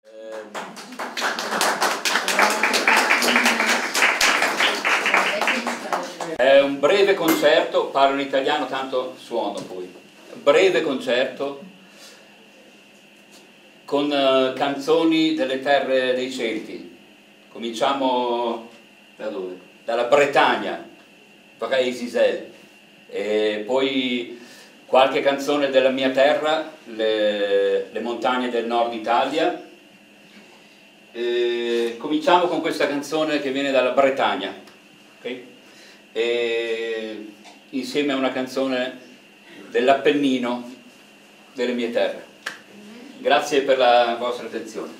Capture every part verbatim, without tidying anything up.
È un breve concerto, parlo in italiano tanto suono poi, breve concerto con uh, canzoni delle terre dei Celti. Cominciamo da dove? Dalla Bretagna, Vraisisel, e poi qualche canzone della mia terra, le, le montagne del nord Italia. E cominciamo con questa canzone che viene dalla Bretagna, okay? E insieme a una canzone dell'Appennino delle mie terre. Grazie per la vostra attenzione.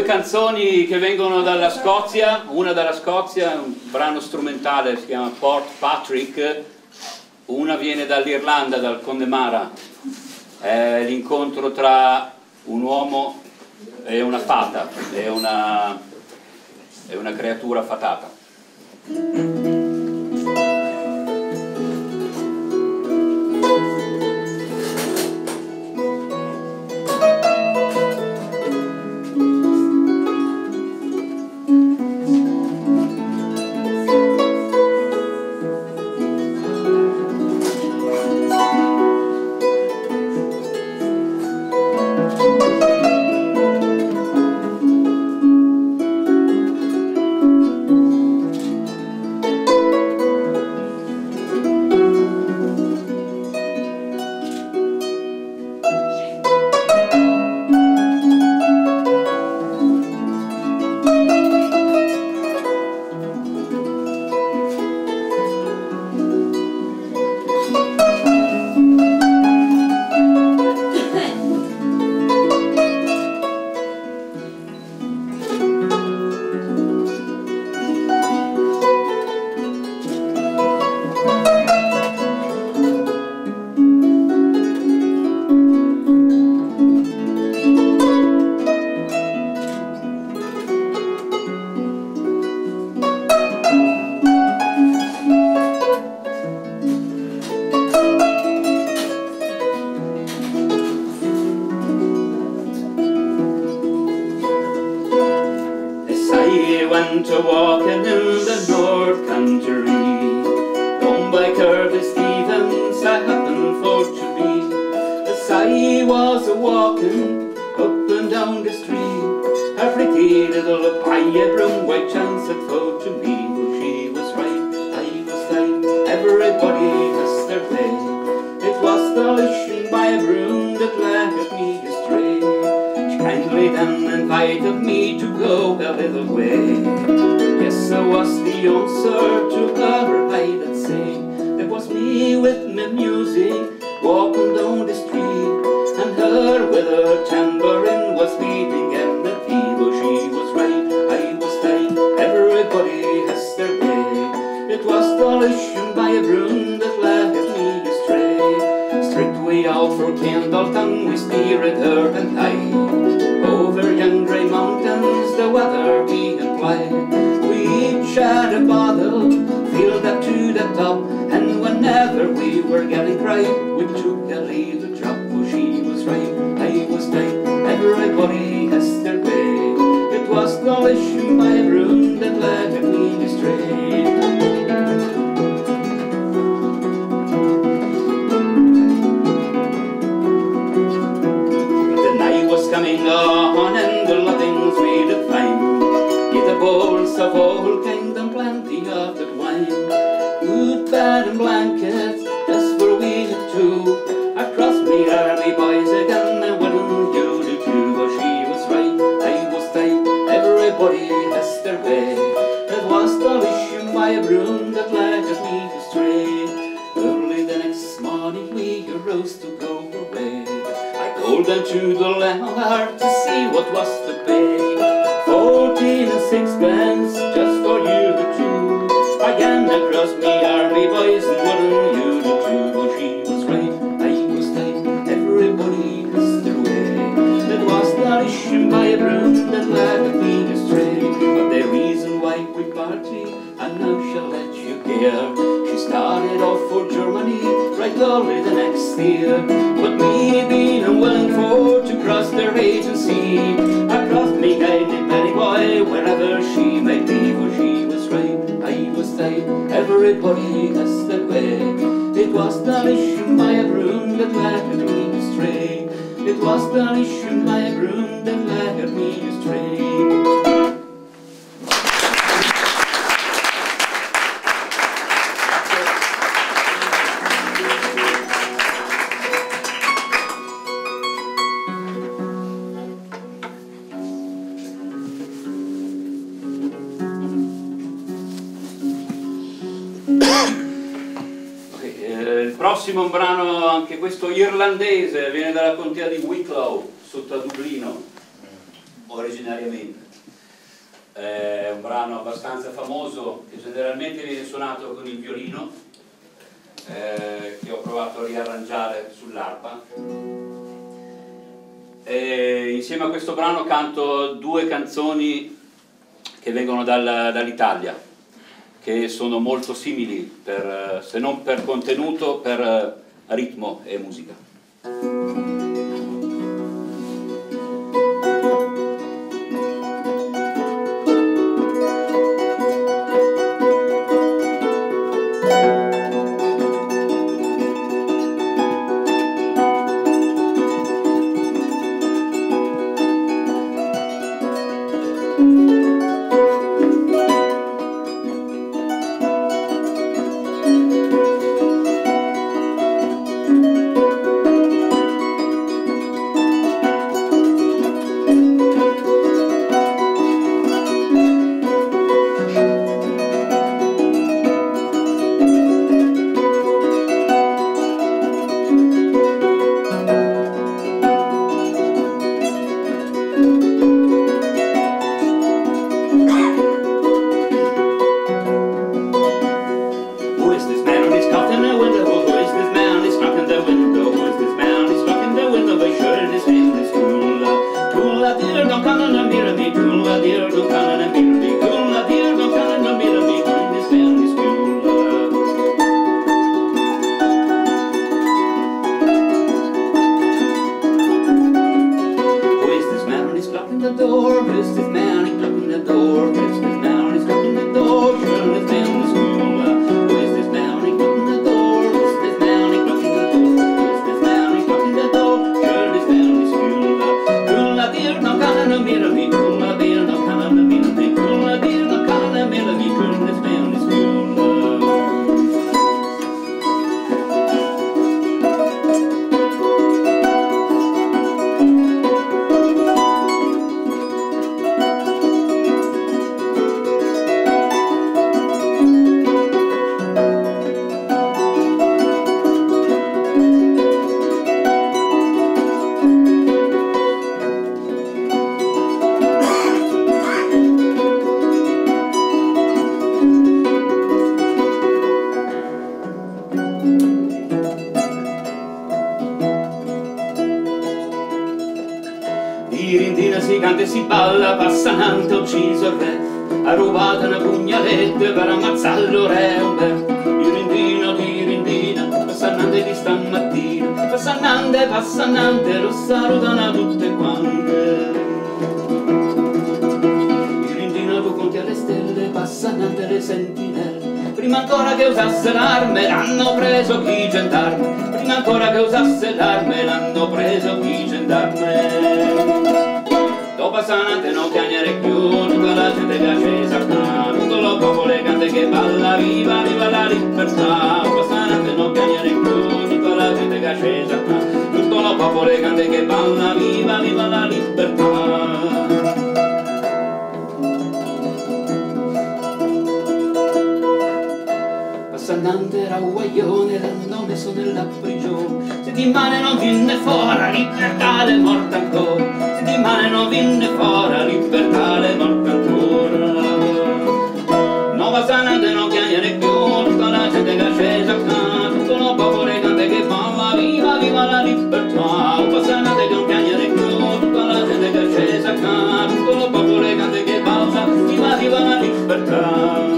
canzoni che vengono dalla Scozia, una dalla Scozia, un brano strumentale, si chiama Port Patrick, una viene dall'Irlanda, dal Connemara, è l'incontro tra un uomo e una fata, è una, è una creatura fatata. Went a walking in the North Country, down by Curtis Stevens I happened for to be. As I was a walking up and down the street, a pretty little pie brown white chance had for to me. Well, she was right, I was right, everybody has their way. It was the wishing by a broom that led me astray. She kindly then invited me to go a little way. Yes, I was the answer to her I'd say. There was me with my music walking down the street, and her with her tambourine was beating in the beat. Well, she was right, I was right, everybody has their way. It was the wishing by a broom that led me astray. Straightway out for Kendalton we steered her and I, over young grey mountains the weather being applied. We each had a bottle, filled up to the top, and whenever we were getting dry, we took a little drop. Oh, she was right, I was right, everybody has their way. It was the wishing by a broom that led me astray. Coming on and the lovings we did find, get the bowls of all kind and plenty of that wine. Good bed and blankets, that's where we had two. Across me army boys again, and what will you do too? Well, she was right, I was right, everybody has their way. It was the wishing by a broom that led me astray. Early the next morning we arose to go away. Called down to the landlord to see what was to pay. Fourteen and sixpence just for you the two. Again across me army boys, and wouldn't you do too? Well, she was right, I was right, everybody has their way. It was the wishing by a broom that led me astray. But the reason why we party, I now shall let you hear. She started off for Germany right early the next year, but me being unwilling for to cross the raging sea, across me guided Betty boy wherever she might be. For she was right, I was right, everybody has their way. It was the wishing by a broom that led me astray. It was the wishing by a broom that led me astray. Il prossimo brano, anche questo irlandese, viene dalla contea di Wicklow, sotto a Dublino. originariamente. È un brano abbastanza famoso che generalmente viene suonato con il violino, eh, che ho provato a riarrangiare sull'arpa. E insieme a questo brano canto due canzoni che vengono dal, dall'Italia, che sono molto simili, per, se non per contenuto, per ritmo e musica. si canta e si balla, passanante ucciso il re, ha rubato una pugnaletta per ammazzarlo re Umberto. Dirindino, dirindina, passannante di stamattina, passannante, passannante, lo salutano tutte quante. Dirindino, tu conti alle stelle, passannante le sentinelle, prima ancora che usasse l'arme l'hanno preso chi gendarme, prima ancora che usasse l'arme l'hanno preso chi gendarme. Dopo passannante non chiamare più, tutta la gente che è scesa qua, tutto lo popolo canta che balla, viva, viva la libertà. Passannante non chiamare più, tutta la gente che è scesa qua, tutto lo popolo canta che balla, viva, viva la libertà. Passannante era un guaglione, l'hanno messo nella prigione, settimane non vinne fuori, la libertà è morta ancora, settimane non vinne fuori, la libertà è morta ancora. No, Passannante non chiamare più, tutta la gente che è scesa qua, tutto il popolo canta che balla, viva, viva la libertà. Passannante non chiamare più, tutta la gente che è scesa qua, tutto il popolo canta che balla, viva, viva la libertà.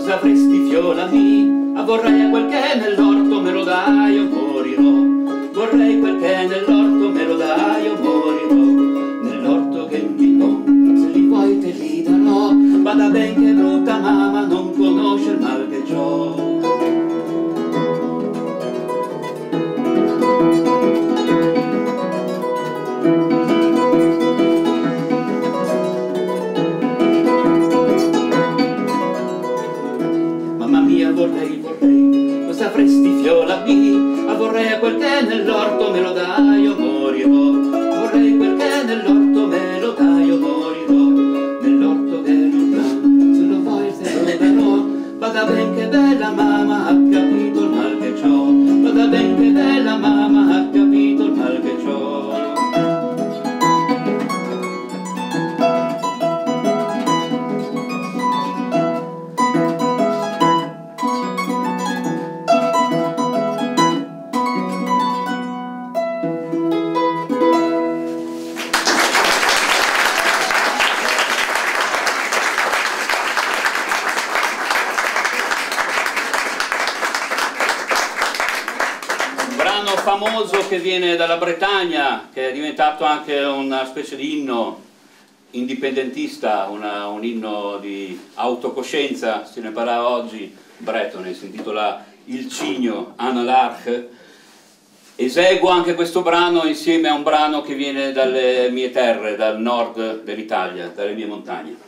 sapresti fiolami, a vorrei a quel che nell'orto me lo dai o morirò, vorrei quel che nell'orto me lo dai o morirò, nell'orto che mi don, se li vuoi te li darò, bada ben che brutta mamma non conosce il mal che c'ho. Mamma mia vorrei, vorrei, lo sapresti fiolami, a vorrei a quel che nell'orto me lo dai o morirò, vorrei quel che nell'orto me lo dai o morirò, nell'orto che non dà, se lo vuoi te lo darò, vada ben che bella mamma ha capito il mal che c'ho, vada ben che bella mamma ha capito il mal che c'ho. Famoso che viene dalla Bretagna, che è diventato anche una specie di inno indipendentista, una, un inno di autocoscienza, se ne parlava oggi, bretone, si intitola Il Cigno, Anna Larch. Eseguo anche questo brano insieme a un brano che viene dalle mie terre, dal nord dell'Italia, dalle mie montagne.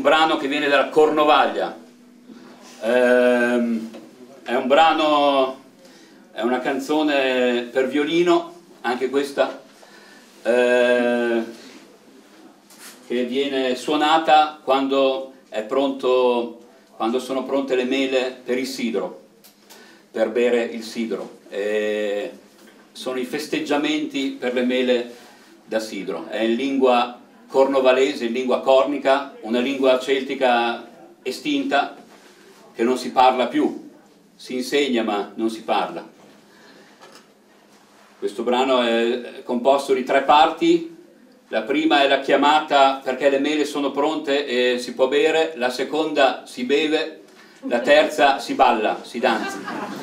brano che viene dalla Cornovaglia. Ehm, è un brano, è una canzone per violino, anche questa, eh, che viene suonata quando è pronto, quando sono pronte le mele per il sidro, per bere il sidro. E sono i festeggiamenti per le mele da sidro. È in lingua cornovalese, in lingua cornica, una lingua celtica estinta che non si parla più, si insegna ma non si parla. Questo brano è composto di tre parti. La prima è la chiamata perché le mele sono pronte e si può bere, la seconda si beve, la terza si balla, si danza.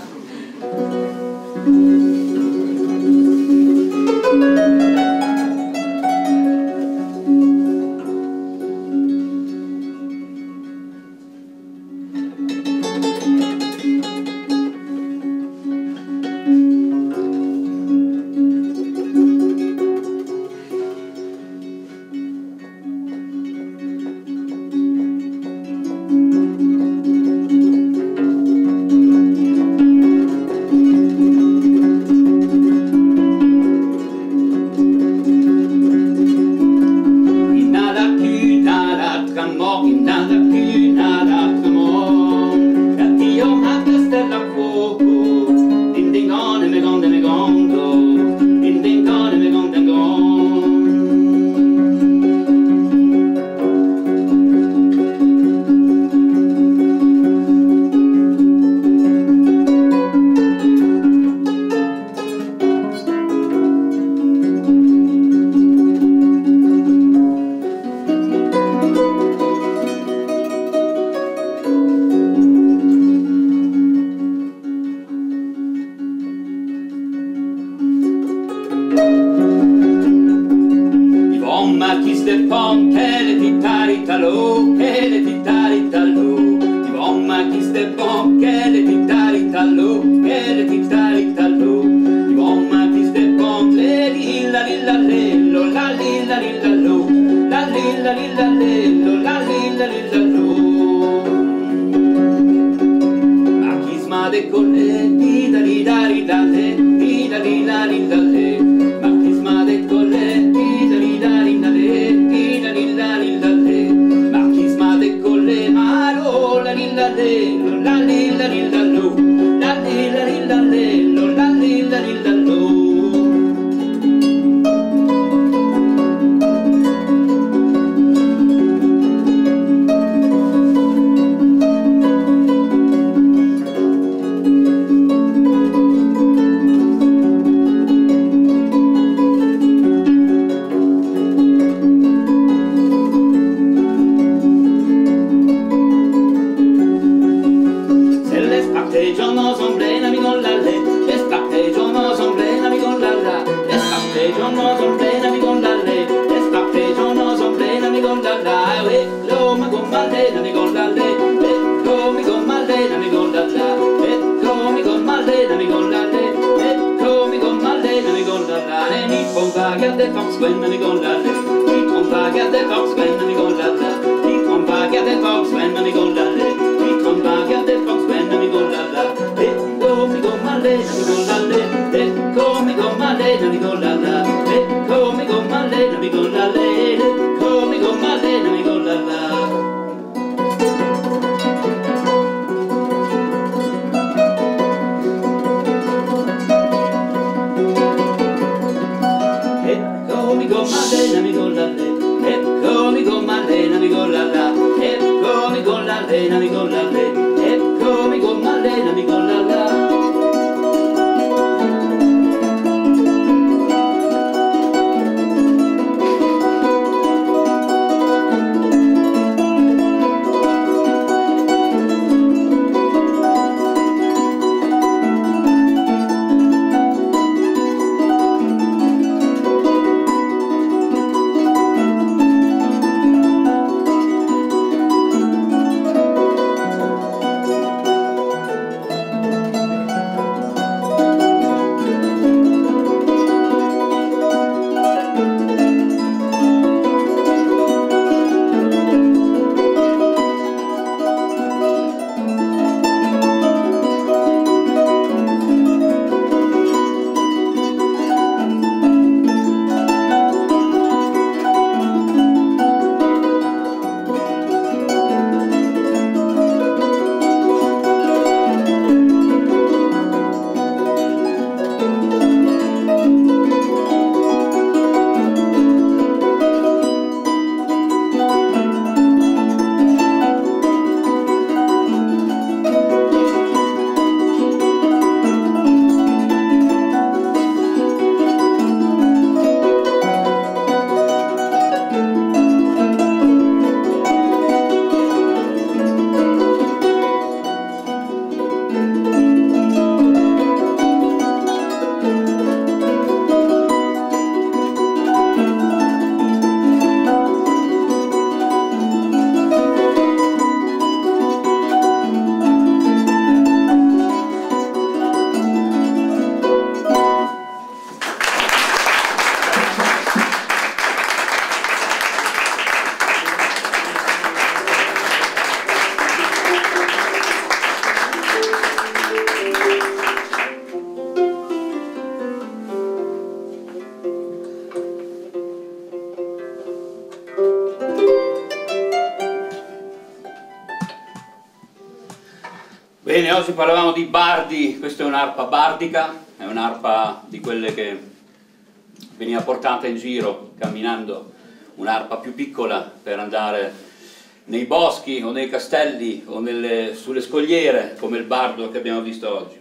Bene, oggi parlavamo di bardi, questa è un'arpa bardica, è un'arpa di quelle che veniva portata in giro camminando, un'arpa più piccola per andare nei boschi o nei castelli o nelle, sulle scogliere, come il bardo che abbiamo visto oggi.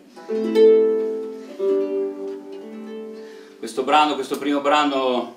Questo brano, questo primo brano,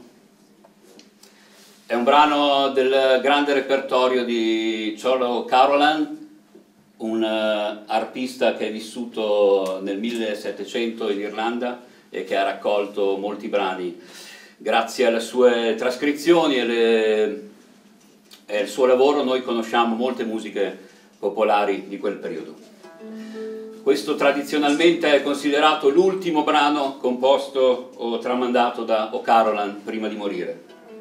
è un brano del grande repertorio di Cholo Carolan, un uh, arpista che è vissuto nel millesettecento in Irlanda e che ha raccolto molti brani. Grazie alle sue trascrizioni e, le, e al suo lavoro noi conosciamo molte musiche popolari di quel periodo. Questo tradizionalmente è considerato l'ultimo brano composto o tramandato da O'Carolan prima di morire.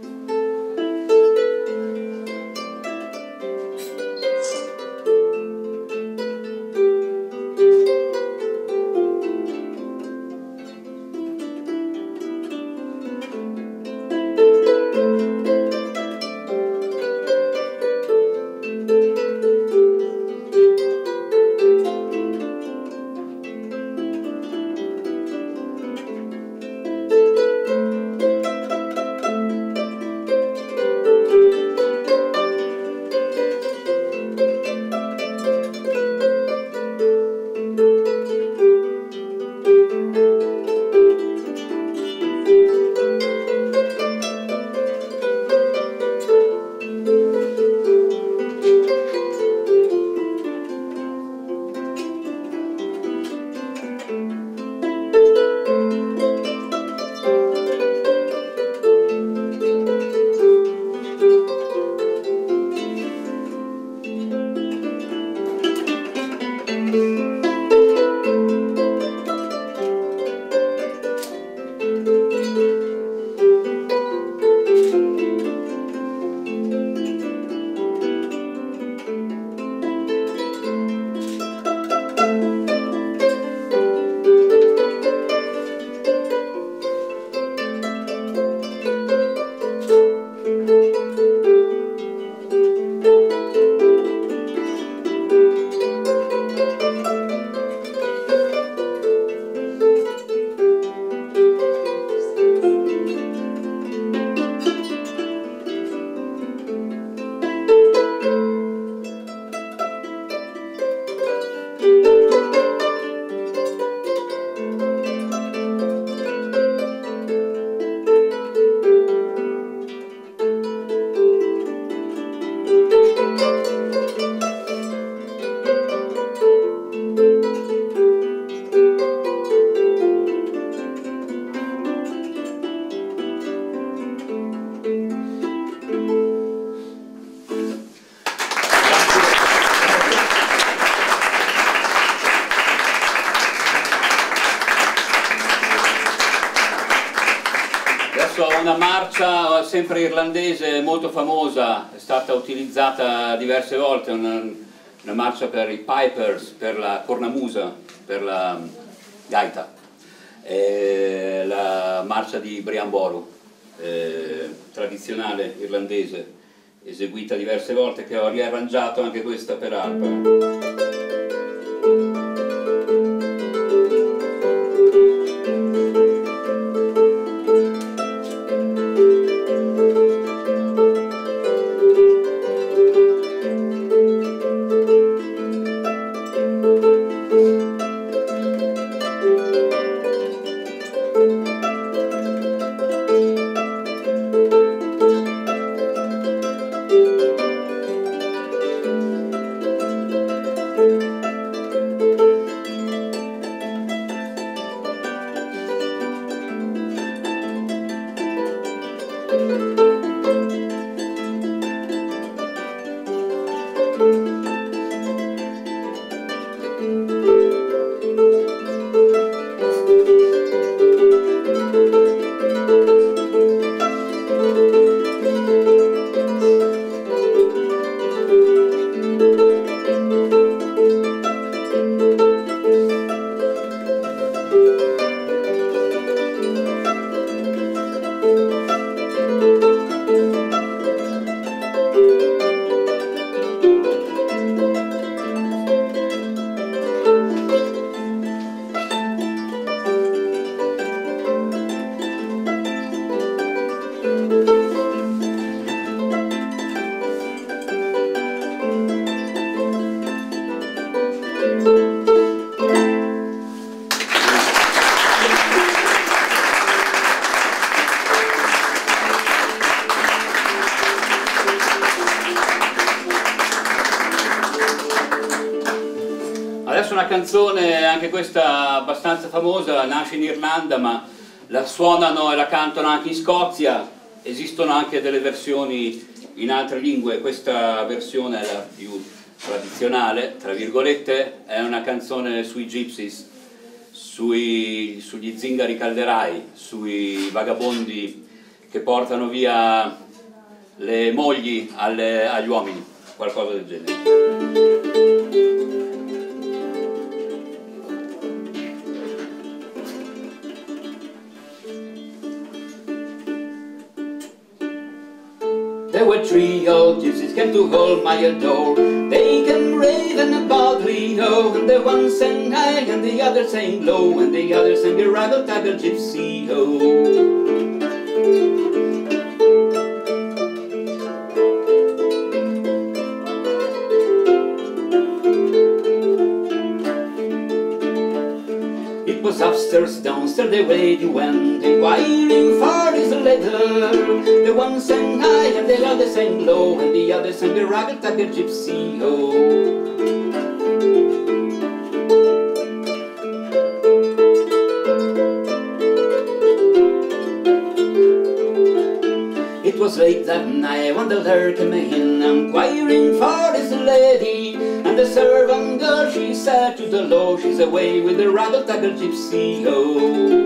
Una marcia sempre irlandese molto famosa, è stata utilizzata diverse volte, una, una marcia per i pipers, per la cornamusa, per la gaita, e la marcia di Brian Boru, eh, tradizionale irlandese, eseguita diverse volte, che ho riarrangiato anche questa per arpa. canzone, anche questa abbastanza famosa, nasce in Irlanda ma la suonano e la cantano anche in Scozia, esistono anche delle versioni in altre lingue, questa versione è la più tradizionale, tra virgolette, è una canzone sui gypsies, sui, sugli zingari calderai, sui vagabondi che portano via le mogli alle, agli uomini, qualcosa del genere. There were three old gypsies came to hold my door. They came raving about ho, and the one sang high and the other sang low, and the other sang a raggle-taggle gypsy ho. Upstairs, downstairs, the way you went, inquiring for his letter. The one sang high and the other sang low, and the other sang a raggle-taggle gypsy ho. It was late that night when the laird came in, inquiring for his lady. And the servant girl, she said to the law, she's away with the raggle-taggle gypsy ho.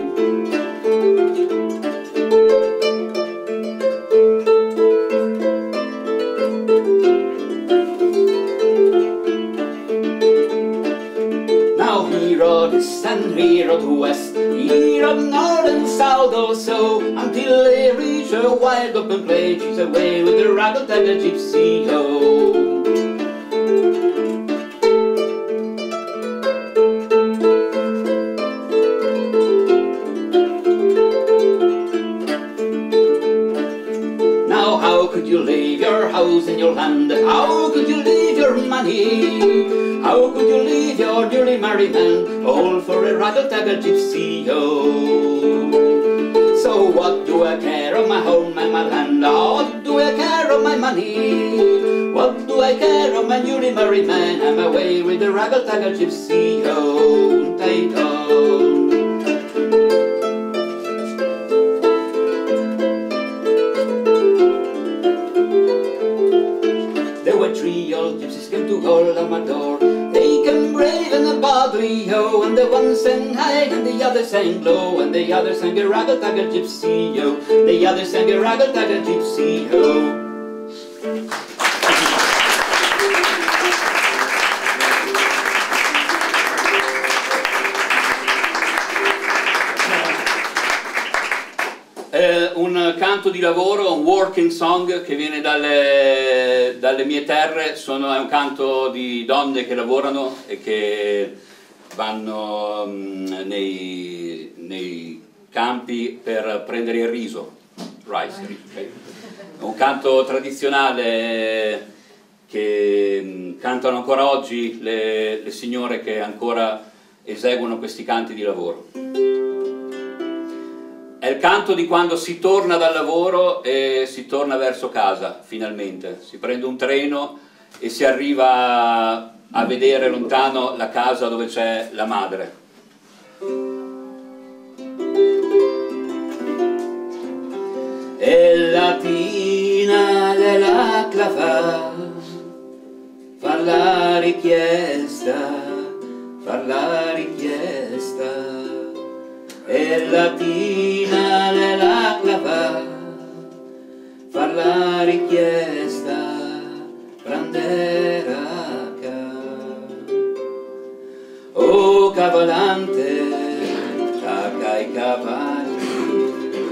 Now he rode east and he rode west, he rode north and south also, until they reached a wide open place. She's away with the raggle-taggle gypsy ho. How could you leave your house and your land? How could you leave your money? How could you leave your dearly married man, all for a raggle-taggle gypsy ho? So what do I care of my home and my land? What do I care of my money? What do I care of my newly married man? I'm away with the raggle-taggle gypsy ho. Tight-ho. Three old gypsies came to hold on my door. They came raving about ho, and the one sang high and the other sang low, and the other sang a raggle-taggle gypsy ho. The other sang a raggle-taggle gypsy ho. Eh, un canto di lavoro, un working song che viene dalle, dalle mie terre, sono, è un canto di donne che lavorano e che vanno um, nei, nei campi per prendere il riso, rice, okay? Un canto tradizionale che um, cantano ancora oggi le, le signore che ancora eseguono questi canti di lavoro. È il canto di quando si torna dal lavoro e si torna verso casa, finalmente. Si prende un treno e si arriva a vedere lontano la casa dove c'è la madre. E la tina della clava, fa la richiesta, fa la richiesta. E la tina nella clava, far la richiesta, pranderaca. O cavalante, tacca i cavalli,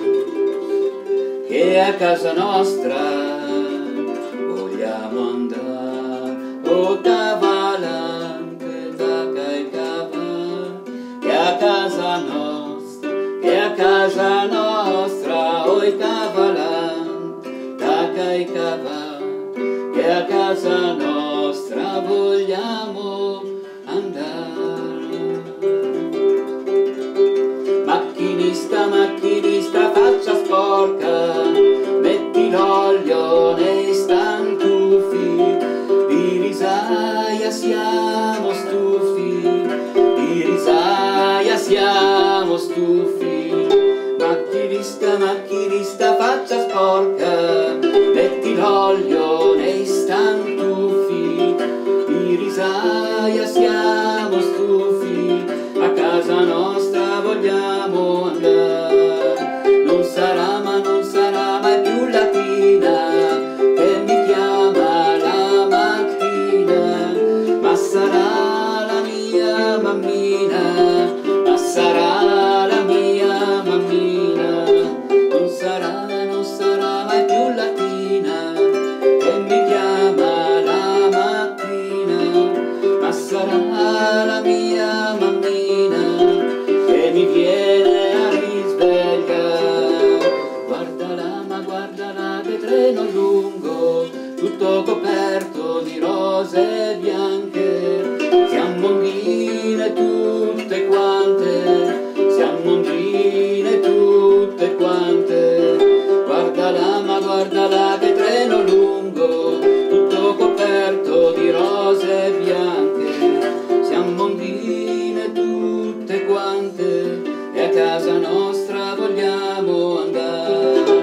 che a casa nostra vogliamo andare. O cavalante, tacca i cavalli, che a casa nostra, che a casa nostra, oi cavalan, tacca i cavalli, che a casa nostra vogliamo andare. Macchinista, macchinista, faccia sporca, metti l'olio nei stantuffi, di risaia siamo stufi, siamo stufi. Macchinista, macchinista, faccia sporca, metti l'olio nei stantufi. Di risaia siamo stufi, a casa nostra vogliamo andare. Non sarà, ma non sarà mai più latina che mi chiama la mattina, ma sarà la mia mammina, ma sarà la mia mammina. Non sarà, non sarà mai più latina che mi chiama la mattina, ma sarà la mia mammina che mi viene a risvegliare. Guardala, ma guardala che treno lungo, tutto coperto di rose bianche. Siamo ondine tutte quante, siamo ondine tutte quante. Guardala, ma guardala che treno lungo, tutto coperto di rose bianche. Siamo ondine tutte quante e a casa nostra vogliamo andare.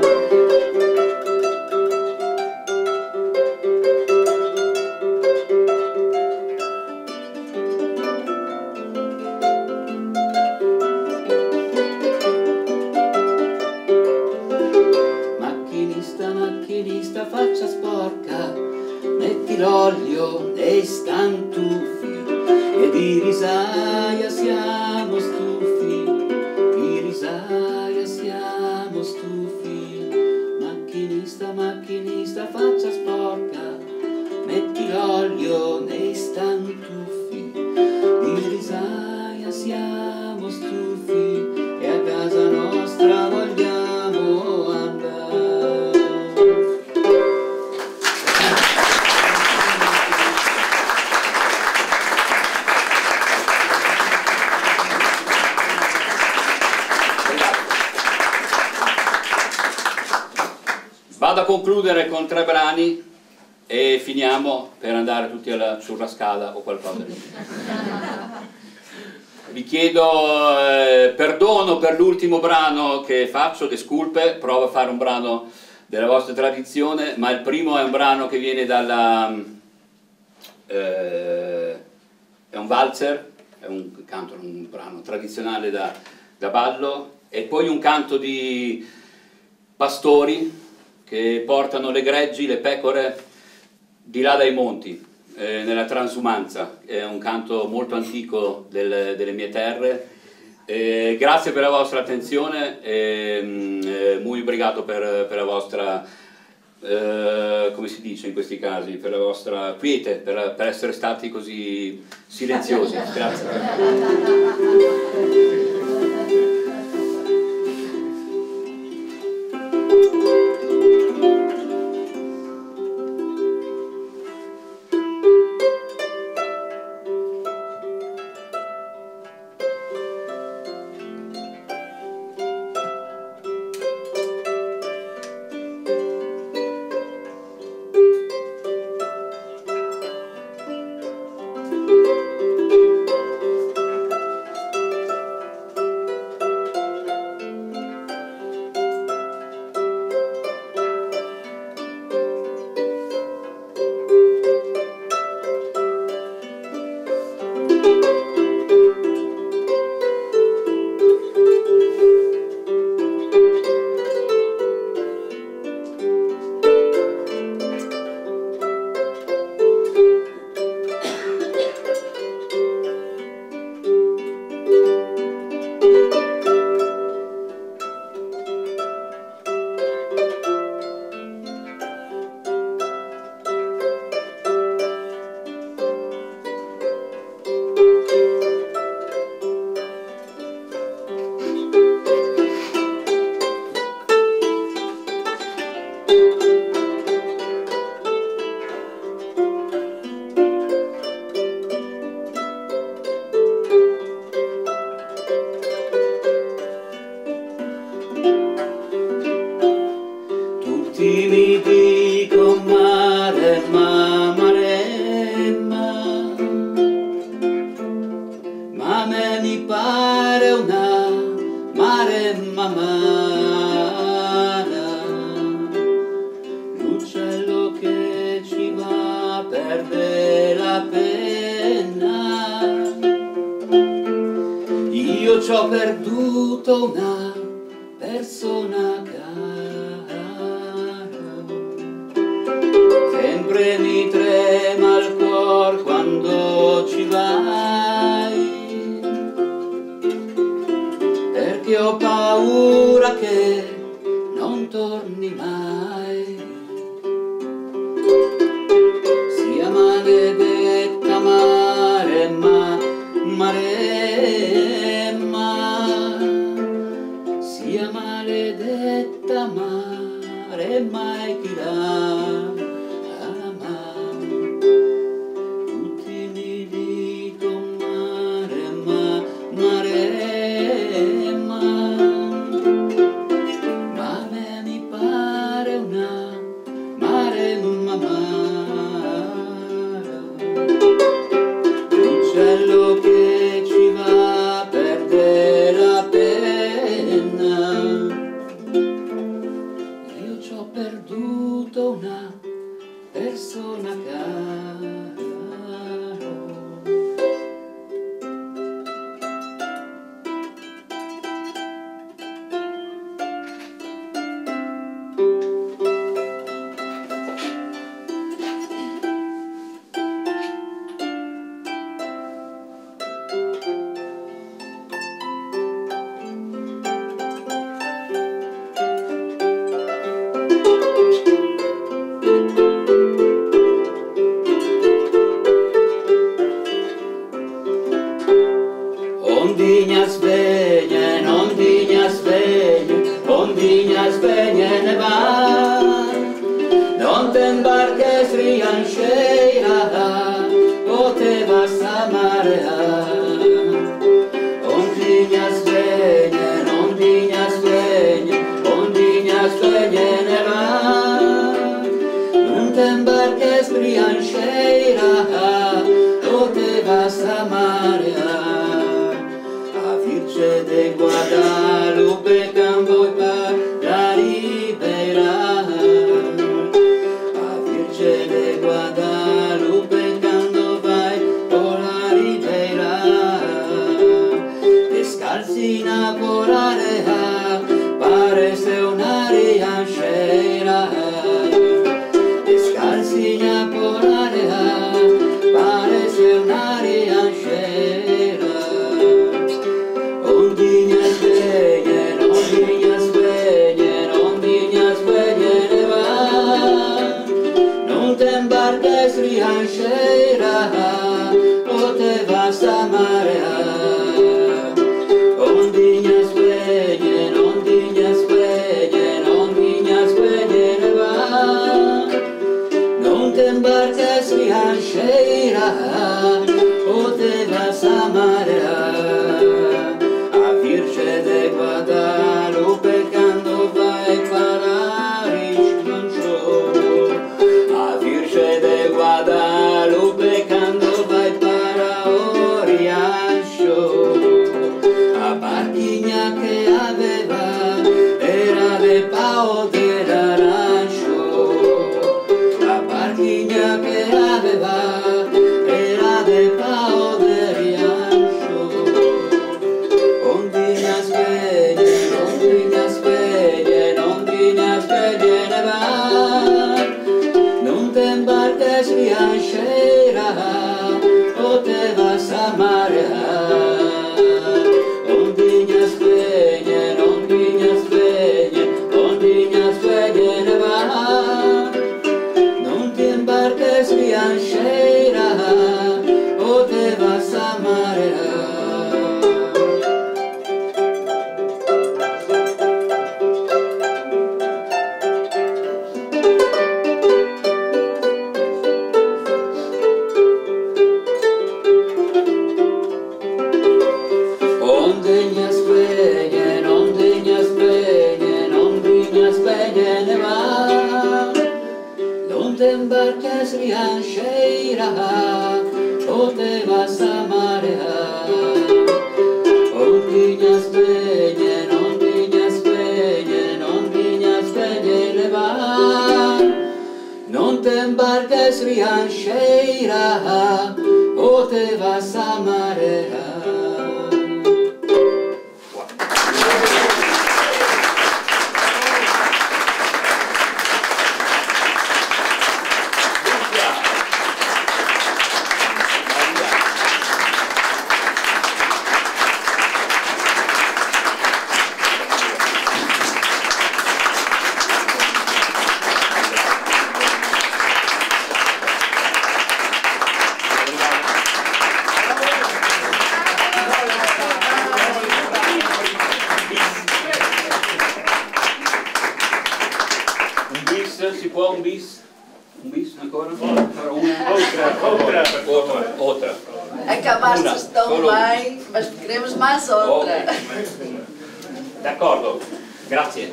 Macchinista, macchinista, faccia sporca, metti l'olio nei stantufi. E di risaia siamo stufi, di risaia siamo stufi. Macchinista, macchinista, faccia sporca, metti l'olio nei stantufi. Di risaia siamo stufi e a casa nostra vogliamo andare. Vado a concludere con tre brani e finiamo per andare tutti alla churrascada o qualcosa di Vi chiedo eh, perdono per l'ultimo brano che faccio, Le Sculpe. Provo a fare un brano della vostra tradizione, ma il primo è un brano che viene dalla... Eh, è un valzer, è un canto, un brano tradizionale da, da ballo, e poi un canto di pastori che portano le greggi, le pecore di là dai monti, eh, nella transumanza. È un canto molto antico del, delle mie terre. Eh, grazie per la vostra attenzione e eh, muy obrigado per, per la vostra, eh, come si dice in questi casi, per la vostra quiete, per, per essere stati così silenziosi. Grazie. mare mamana, l'uccello che ci va perde la penna. Io ci ho perduto una persona cara, sempre mi trema il cuor quando ci vai, perché ho paura che non torni mai. Sia maledetta Maremma, Maremma, sia maledetta Maremma e chi la ama. Tutti mi dicono Maremma, Maremma, ma a me mi pare una Maremma amara. L'uccello che ci va perde la penna. Io ci ho perduto una persona cara. Ondigna svegne, ondigna svegne, ondigna svegne ne va. Non te imbarques riancheira, o te vas a marear. Ondigna svegne, ondigna svegne, ondigna svegne ne va. Non te imbarques riancheira, o te vas a marear. Virce de Guadalupe campo para la Ribeira, a Virce de Guadalupe quando vai por la Ribeira, descalcina por area, parece una riancheira, descalcina por area, parece una riancheira. Ondigna svegne, ondigna svegne, ondigna svegne ne va. Non te imbarques riancheira, o te vas a marear. Ondigna svegne, ondigna svegne, ondigna svegne ne va. Non te imbarques riancheira, o te vas a marear. Virce de Guadalupe quando vai para Riancho, a Virce de Guadalupe quando vai para Oriancho, a barchigna che aveva era de pao de arancio, la barchigna che aveva era de pao de riancho. Ondigna svegne, ondigna svegne, ondigna svegne ne va. Non te imbarques riancheira, o te vas a marear. Ondigna svegne, ondigna svegne, ondigna svegne ne va. Non te imbarques riancheira, o te vas a marear. Ondigna svegne, ondigna svegne, ondigna svegne ne va. Non te imbarques riancheira, o te vas a marear. Ondigna svegne, ondigna Ian Sheira, o te vas a marea. Si può un bis? Un bis ancora? Outra, outra. Outra. Acabaste tão bem, mas queremos mais outra. Okay. D'accordo, grazie.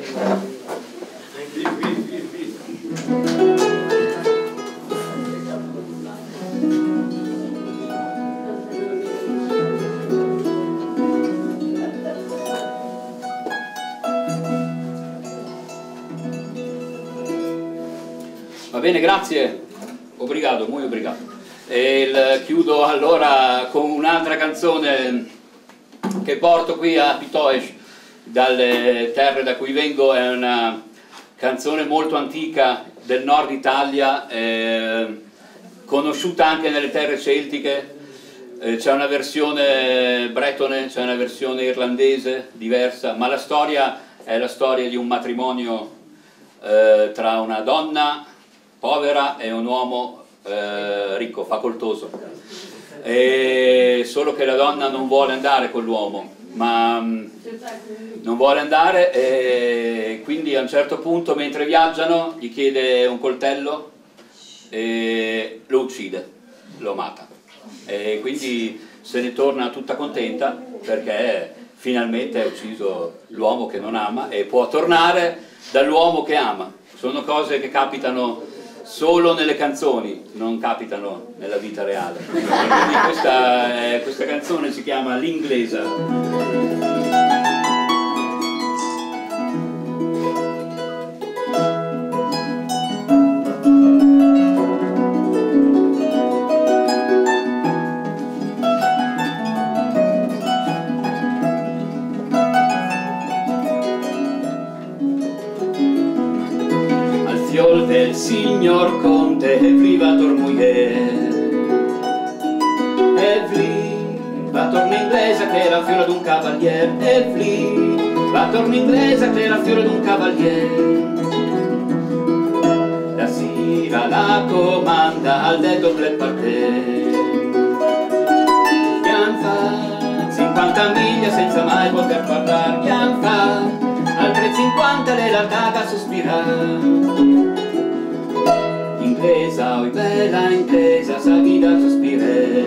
Va bene, grazie, obrigado, muy obrigado. E il, chiudo allora con un'altra canzone che porto qui a Pitoș, dalle terre da cui vengo. È una canzone molto antica del nord Italia, eh, conosciuta anche nelle terre celtiche. Eh, c'è una versione bretone, c'è una versione irlandese diversa, ma la storia è la storia di un matrimonio eh, tra una donna povera e un uomo eh, ricco, facoltoso, e solo che la donna non vuole andare con l'uomo, ma mh, non vuole andare, e quindi a un certo punto, mentre viaggiano, gli chiede un coltello e lo uccide, lo mata, e quindi se ne torna tutta contenta perché finalmente ha ucciso l'uomo che non ama e può tornare dall'uomo che ama. Sono cose che capitano solo nelle canzoni, non capitano nella vita reale. Quindi questa, eh, questa canzone si chiama L'Inglesa. Fiol del signor conte Evli va tor mujer, Evli va torna inglese che era fiore d'un cavalier, Evli va torna inglese che era fiore d'un cavalier. La sera la comanda al detto ple partè, Ian fa cinquanta miglia senza mai poter parlare, Ian fa altre cinquanta le la caga sospirare. Inglesa, oi bella inglesa, sa guida sospire,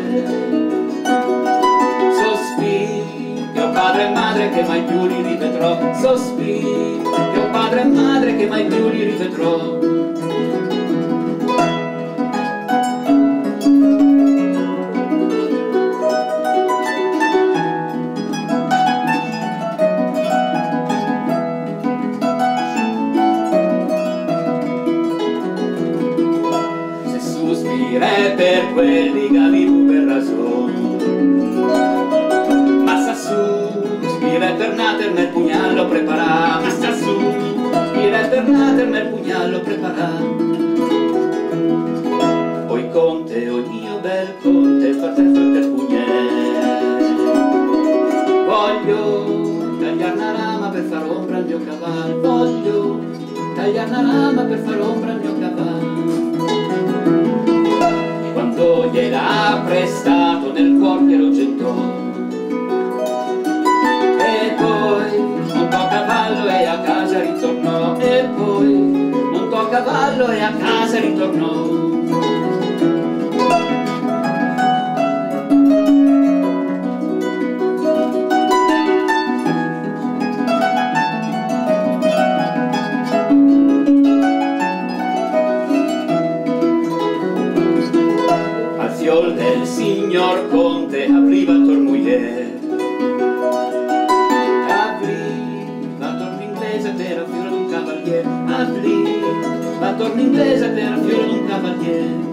sospir, che ho padre e madre che mai più li rivedrò, sospir, che ho padre e madre che mai più li rivedrò. Per quelli che vivo per ragione, ma sta su, spira e per nater nel pugnallo prepara, ma sta su, spira e per nater nel pugnallo prepara. Oi conte, oi mio bel conte, fratello del pugnel, voglio tagliare una rama per far ombra al mio cavallo, voglio tagliare una rama per far ombra al mio cavallo. Quando gliel'ha prestato nel cuor glielo gettò, e poi montò a cavallo e a casa ritornò, e poi montò a cavallo e a casa ritornò. Fiol del signor conte apriva tor mujer, apriva tor inglese per fiore d'un cavalier, apriva tor inglese per fiore d'un cavalier.